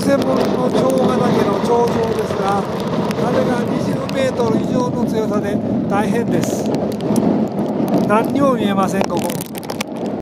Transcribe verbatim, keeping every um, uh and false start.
せもんの長ヶ岳の頂上ですが、風がにじゅうメートル以上の強さで大変です。何にも見えません、ここ。